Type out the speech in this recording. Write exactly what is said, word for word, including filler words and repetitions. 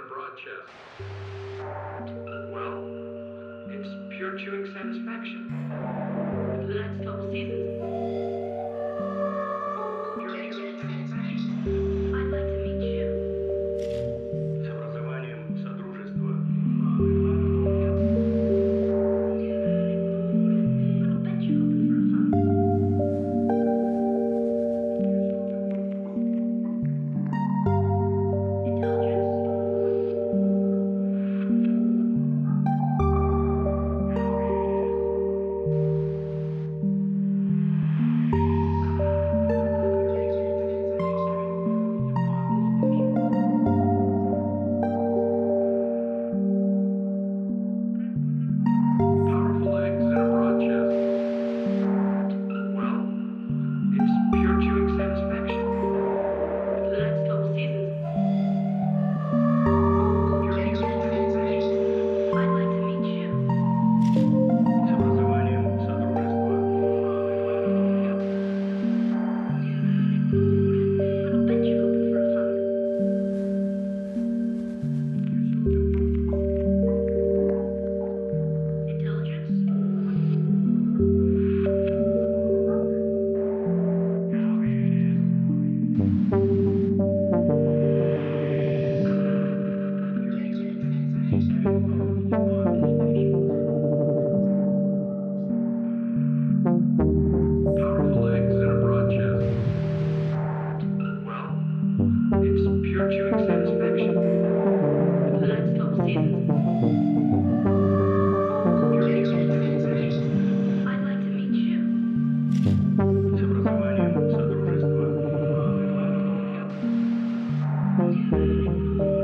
a broad chest. Well, it's pure chewing satisfaction. For the next couple seasons, Pure chewing satisfaction. I'd like to meet you. С образованием содружества. I'll bet you're hoping for a hug. Powerful legs and a broad chest. Well, it's pure chewing satisfaction. For the next couple seasons, Pure chewing satisfaction. I'd like to meet you. С образованием содружества. I'll bet you're hoping for a hug. Intelligence? Powerful legs and a broad chest. Well, it's pure chewing satisfaction. For the next couple seasons, Pure chewing satisfaction. I'd like to meet you. С образованием содружества.